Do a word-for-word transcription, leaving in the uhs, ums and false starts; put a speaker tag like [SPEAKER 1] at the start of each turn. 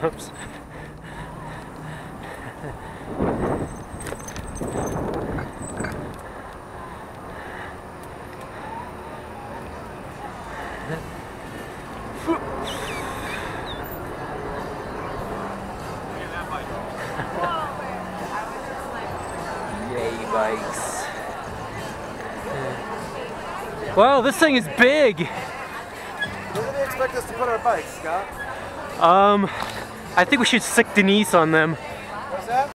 [SPEAKER 1] Oops. Yay, bikes. Wow, this thing is big!
[SPEAKER 2] Where do they expect us to put our bikes, Scott?
[SPEAKER 1] Um, I think we should stick Denise on them.